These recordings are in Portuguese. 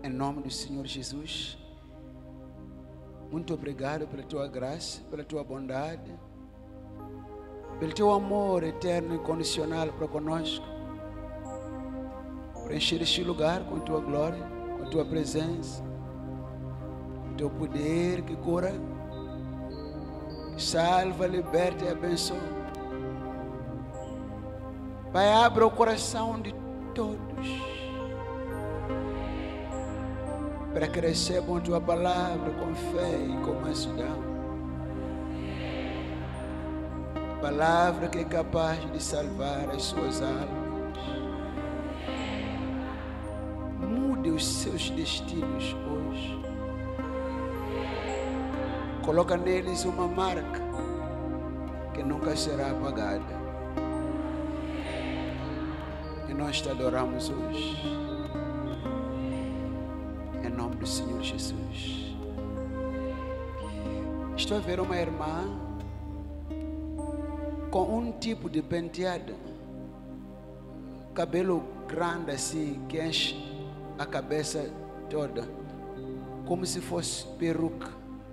Em nome do Senhor Jesus, muito obrigado pela tua graça, pela tua bondade, pelo teu amor eterno e incondicional para conosco, por encher este lugar com a tua glória, com a tua presença, com o teu poder que cura, que salva, liberta e abençoa. Pai, abra o coração de todos para que recebam a tua palavra com fé e com mansidão. Palavra que é capaz de salvar as suas almas. Mude os seus destinos hoje. Coloca neles uma marca que nunca será apagada. E nós te adoramos hoje. Em nome do Senhor Jesus. Estou a ver uma irmã com um tipo de penteado, cabelo grande assim, que enche a cabeça toda, como se fosse peruca.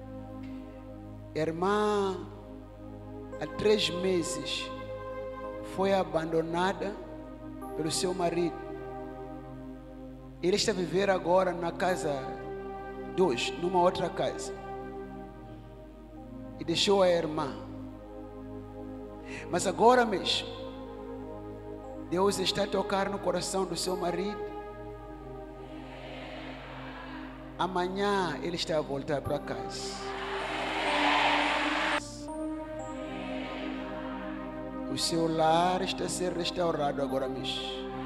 A irmã, há 3 meses, foi abandonada pelo seu marido. Ele está a viver agora na casa 2, numa outra casa, e deixou a irmã. Mas agora mesmo, Deus está a tocar no coração do seu marido. Amanhã ele está a voltar para casa. O seu lar está a ser restaurado agora mesmo.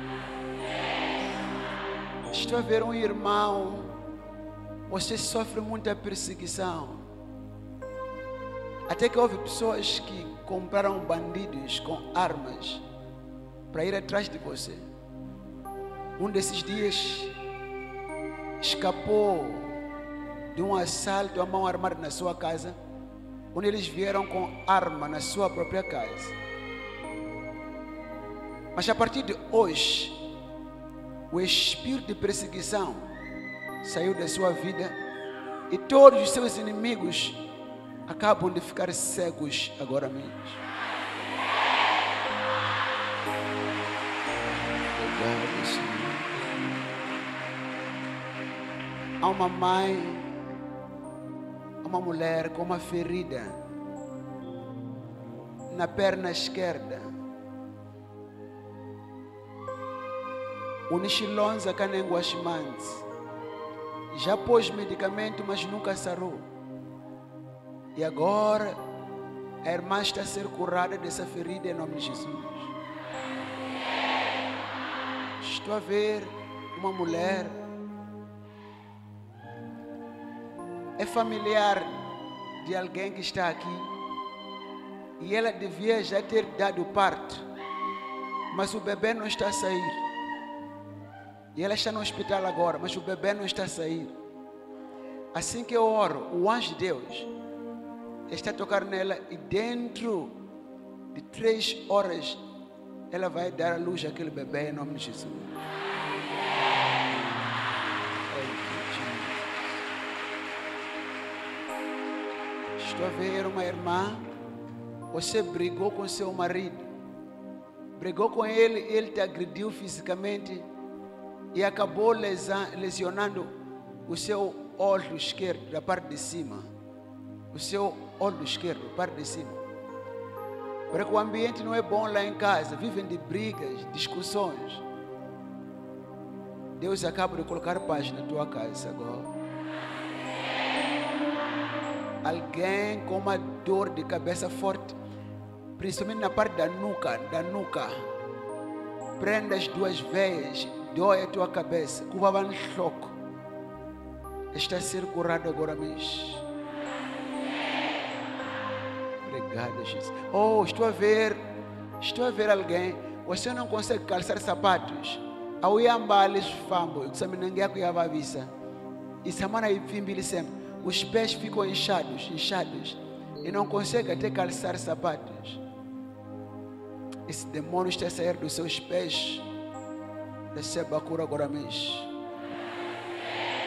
Estou a ver um irmão, você sofre muita perseguição. Até que houve pessoas que compraram bandidos com armas para ir atrás de você. Um desses dias escapou de um assalto à mão armada na sua casa, onde eles vieram com arma na sua própria casa. Mas a partir de hoje, o espírito de perseguição saiu da sua vida e todos os seus inimigos acabam de ficar cegos agora mesmo. Obrigado, Senhor. Há uma mãe, uma mulher com uma ferida na perna esquerda. Unishilonza kanenguashimanzi. Já pôs medicamento, mas nunca sarou. E agora a irmã está a ser curada dessa ferida em nome de Jesus. Estou a ver uma mulher, é familiar de alguém que está aqui, e ela devia já ter dado parto, mas o bebê não está a sair. E ela está no hospital agora, mas o bebê não está a sair. Assim que eu oro, o anjo de Deus está a tocar nela, e dentro de 3 horas ela vai dar à luz àquele bebê em nome de Jesus. Estou a ver uma irmã, você brigou com seu marido, brigou com ele, ele te agrediu fisicamente e acabou lesionando o seu olho esquerdo, da parte de cima. O seu olho esquerdo, da parte de cima. Porque o ambiente não é bom lá em casa, vivem de brigas, discussões. Deus acaba de colocar paz na tua casa agora. Alguém com uma dor de cabeça forte, principalmente na parte da nuca. Prenda as 2 veias, dói a tua cabeça, cubava no choque. Está a ser curado agora mesmo. Obrigado, Jesus. Oh, estou a ver alguém. Você não consegue calçar sapatos. Ao iambales fambo, examinando que ia avisa. E semana aí vimbili sempre. Os pés ficam inchados. E não consegue até calçar sapatos. Esse demônio está a sair dos seus pés. Receba a cura agora mesmo.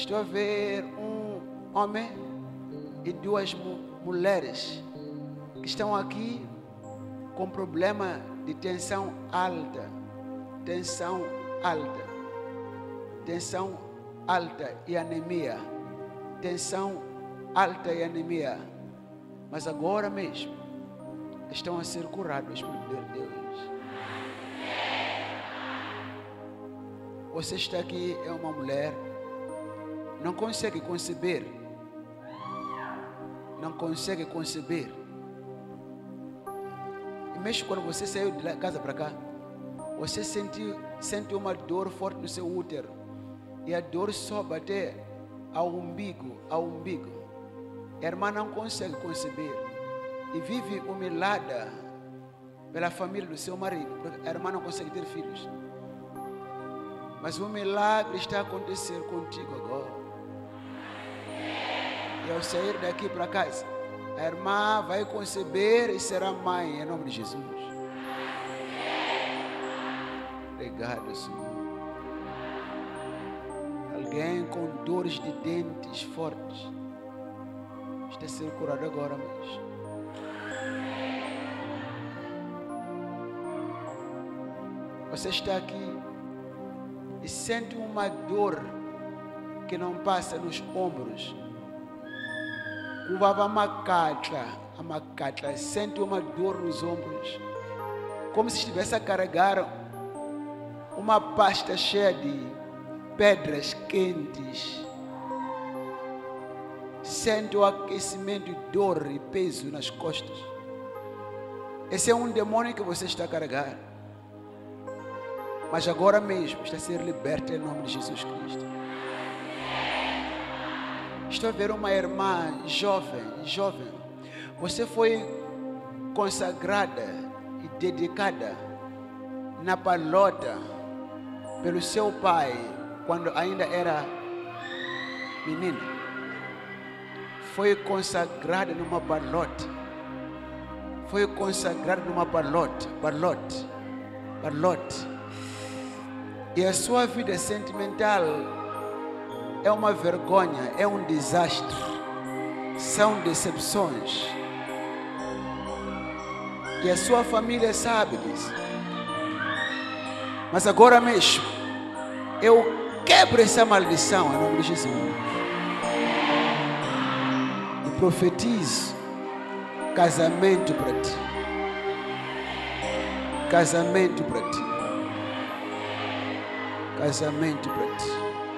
Estou a ver um homem e duas mulheres que estão aqui com problema de tensão alta. Tensão alta. Tensão alta e anemia. Tensão alta e anemia. Mas agora mesmo estão a ser curados pelo poder de Deus. Você está aqui, é uma mulher, não consegue conceber. Não consegue conceber. E mesmo quando você saiu de casa para cá, você sente uma dor forte no seu útero. E a dor sobe até ao umbigo, ao umbigo. A irmã não consegue conceber. E vive humilhada pela família do seu marido, porque a irmã não consegue ter filhos. Mas o milagre está a acontecer contigo agora. E ao sair daqui para casa, a irmã vai conceber e será mãe, em nome de Jesus. Obrigado, Senhor. Alguém com dores de dentes fortes está sendo curado agora mesmo. Você está aqui e sente uma dor que não passa nos ombros. A macatla, sente uma dor nos ombros, como se estivesse a carregar uma pasta cheia de pedras quentes. Sente o aquecimento e dor e peso nas costas. Esse é um demônio que você está a carregar. Mas agora mesmo está a ser liberta em nome de Jesus Cristo. Estou a ver uma irmã jovem. Você foi consagrada e dedicada na palota pelo seu pai quando ainda era menina. Foi consagrada numa palota. Foi consagrada numa palota. E a sua vida sentimental é uma vergonha, é um desastre, são decepções. E a sua família sabe disso. Mas agora mesmo, eu quebro essa maldição em nome de Jesus. E profetizo casamento para ti. Casamento para ti. Casamento para ti.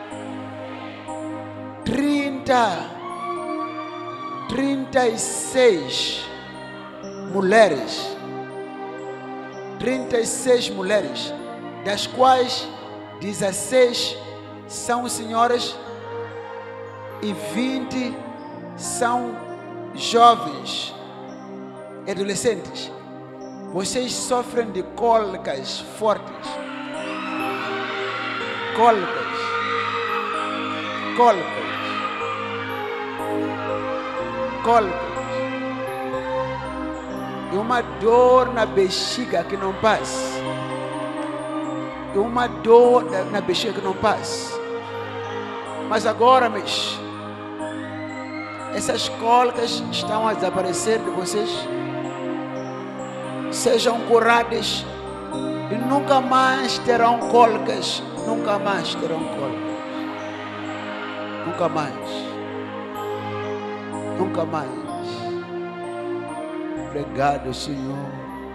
36 mulheres. 36 mulheres, das quais 16 são senhoras e 20 são jovens, adolescentes. Vocês sofrem de cólicas fortes. Cólicas. E uma dor na bexiga que não passa. E uma dor na bexiga que não passa. Mas agora, essas cólicas estão a desaparecer de vocês. Sejam curadas e nunca mais terão cólicas. Nunca mais terão cólicas. Nunca mais. Nunca mais. Obrigado, Senhor.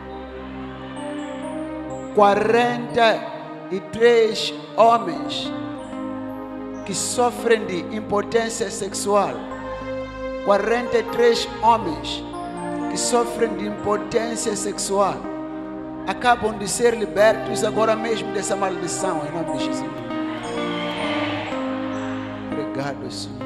43 homens que sofrem de impotência sexual. 43 homens que sofrem de impotência sexual acabam de ser libertos agora mesmo dessa maldição em nome de Jesus. Obrigado, Senhor.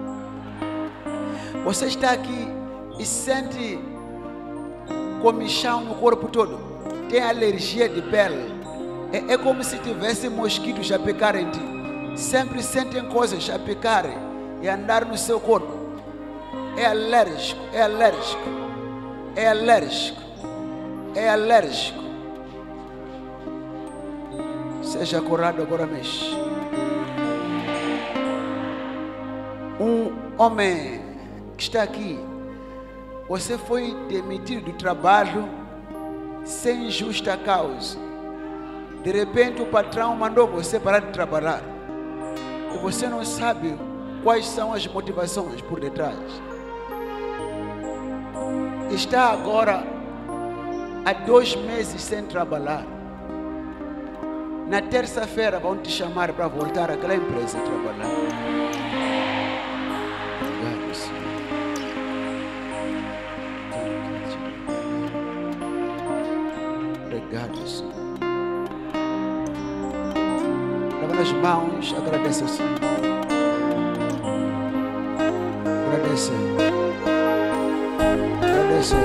Você está aqui e sente comichão no corpo todo. Tem alergia de pele. É como se tivesse mosquitos a picar em ti. Sempre sentem coisas a picarem e andar no seu corpo. É alérgico. Seja curado agora mesmo. Um homem que está aqui, você foi demitido do trabalho sem justa causa. De repente o patrão mandou você parar de trabalhar. E você não sabe quais são as motivações por detrás. Está agora há 2 meses sem trabalhar. Na terça-feira vão te chamar para voltar àquela empresa a trabalhar. Obrigado, Senhor. Obrigado, Senhor. Leva nas mãos, agradece ao Senhor. Agradece. Agradece.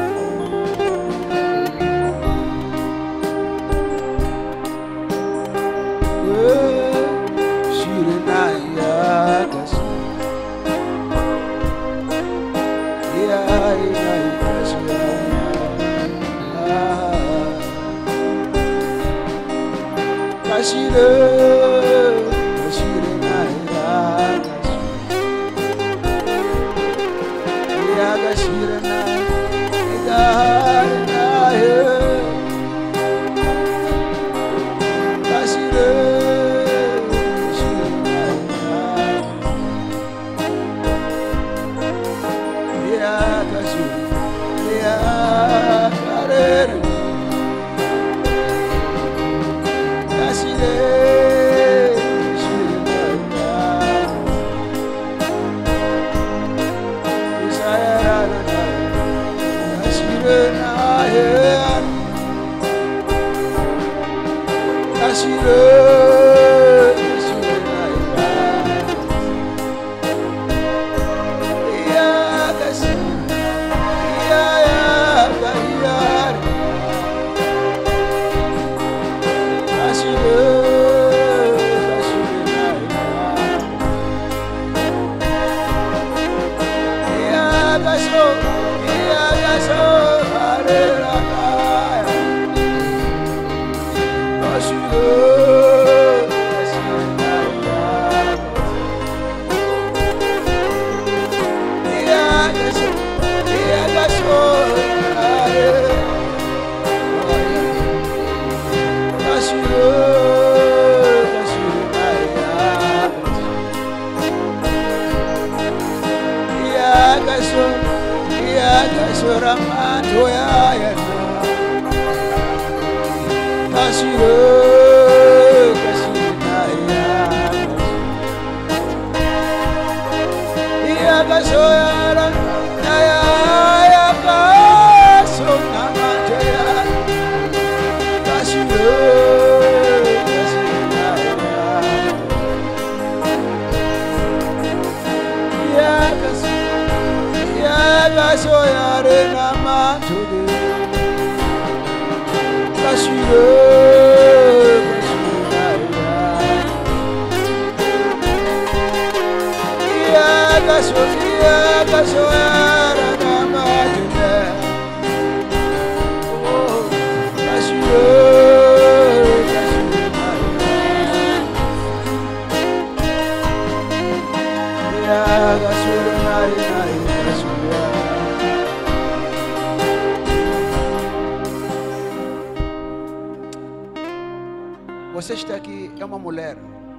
Você está aqui, é uma mulher.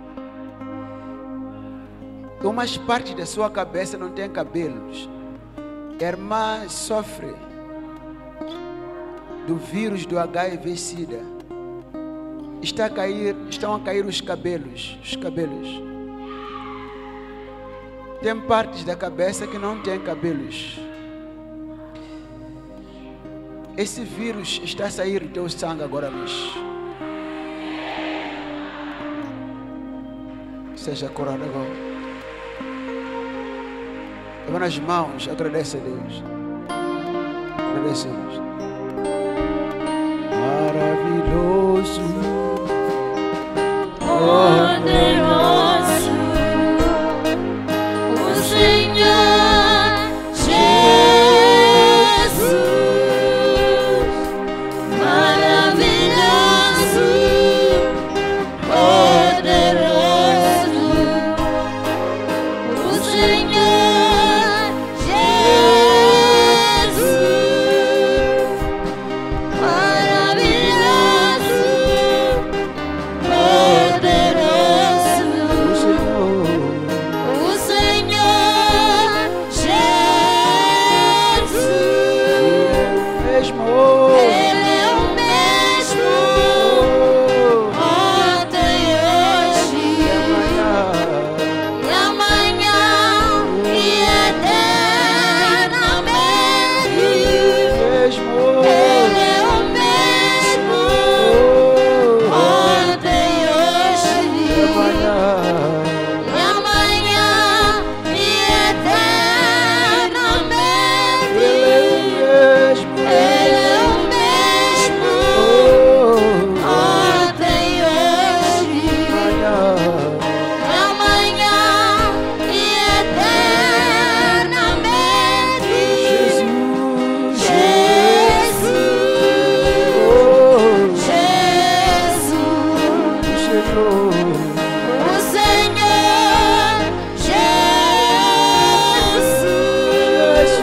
Umas partes da sua cabeça não tem cabelos. A irmã sofre do vírus do HIV/SIDA. Estão a cair os cabelos. Tem partes da cabeça que não tem cabelos. Esse vírus está a sair do teu sangue agora mesmo. Seja curado agora. Leva nas mãos, agradece a Deus. Agradece a Deus. Maravilhoso, poderoso, o Senhor Jesus, maravilhoso, poderoso, o Senhor. Senhor. O Senhor Jesus.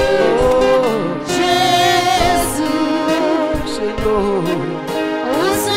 O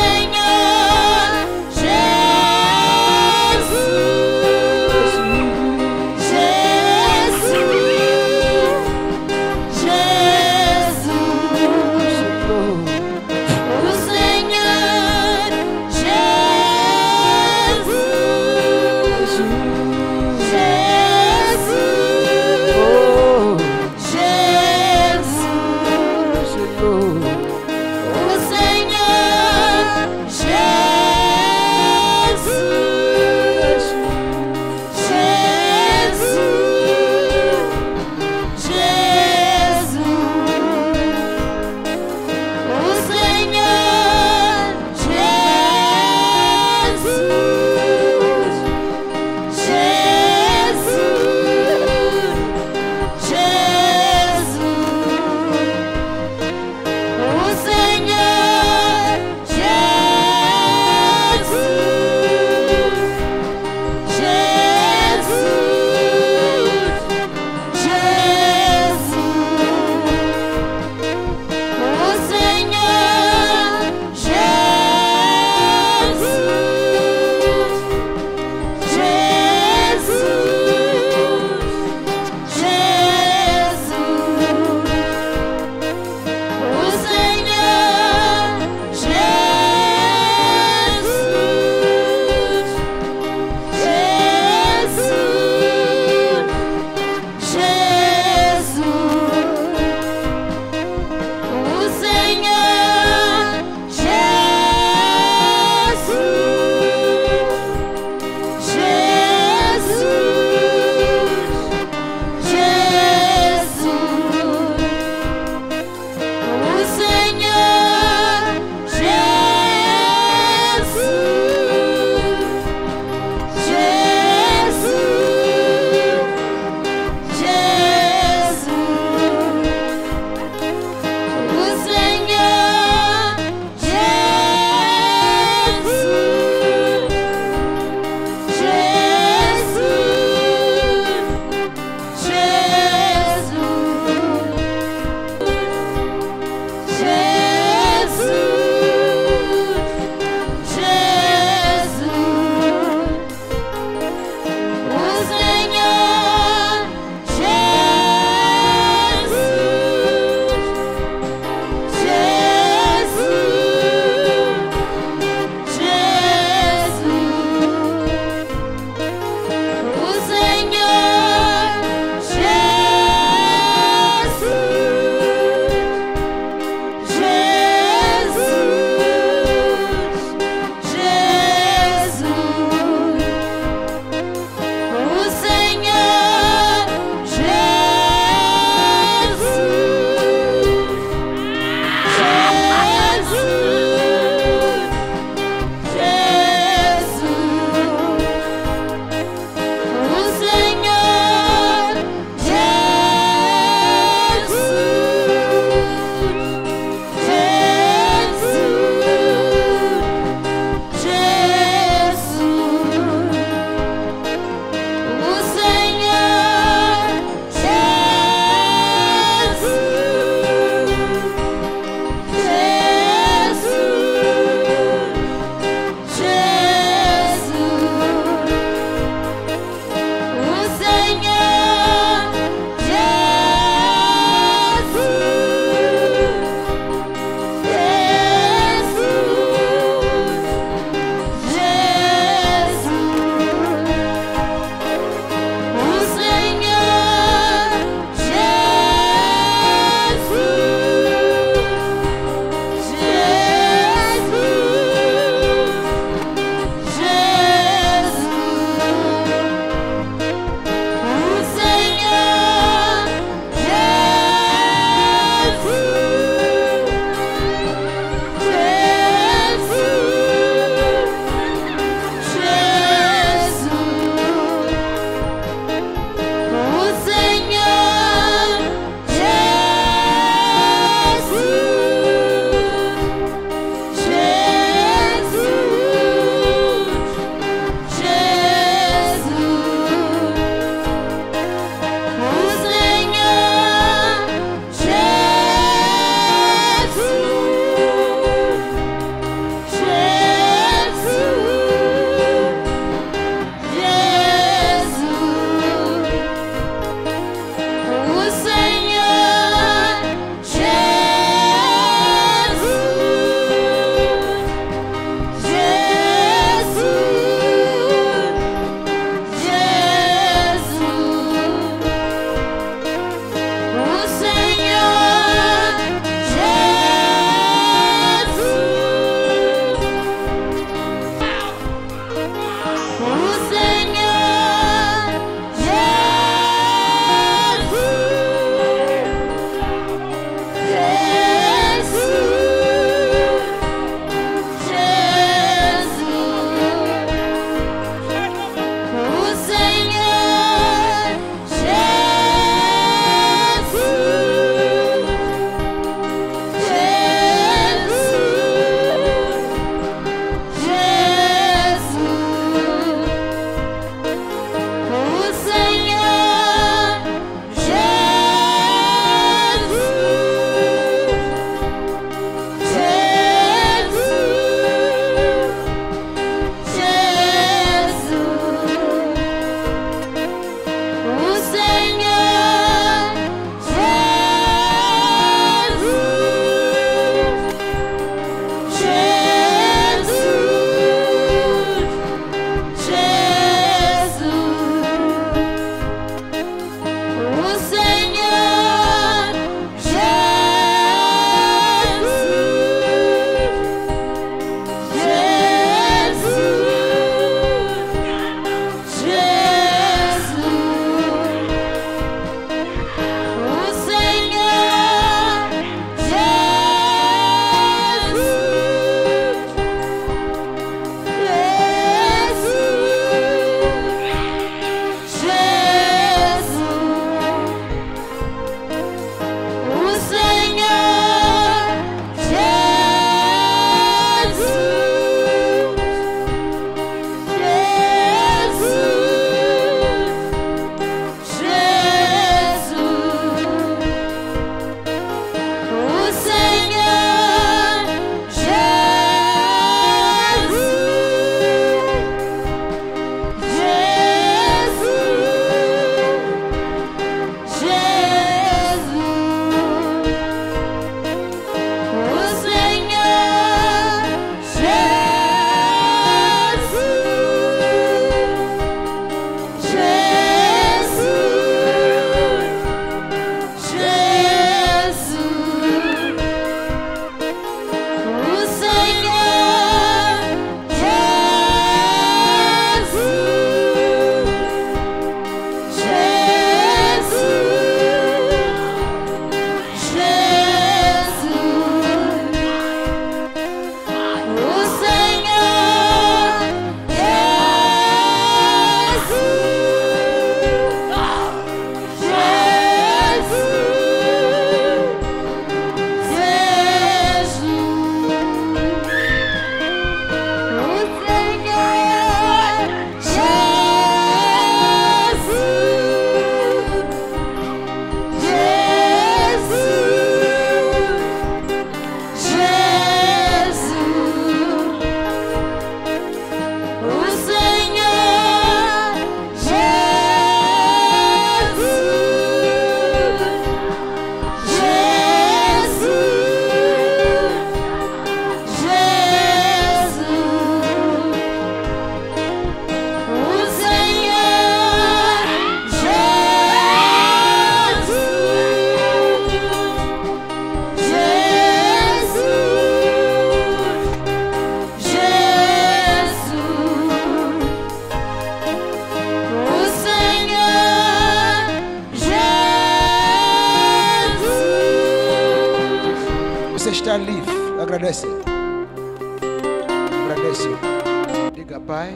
Agradece. Agradece. Diga, Pai,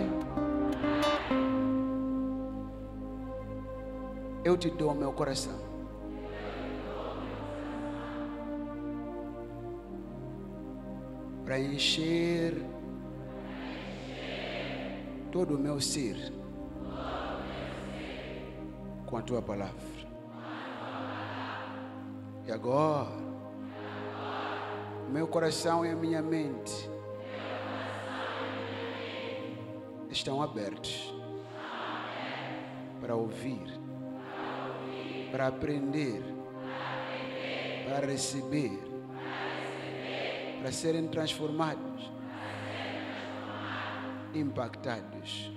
eu te dou meu coração. Para encher todo o meu ser com a tua palavra. E agora, meu coração e a minha mente estão abertos para ouvir, para aprender, para receber, para serem transformados, impactados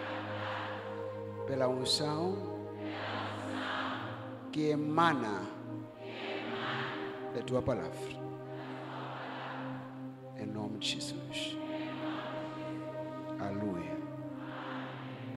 pela unção que emana da tua palavra. Em nome de Jesus.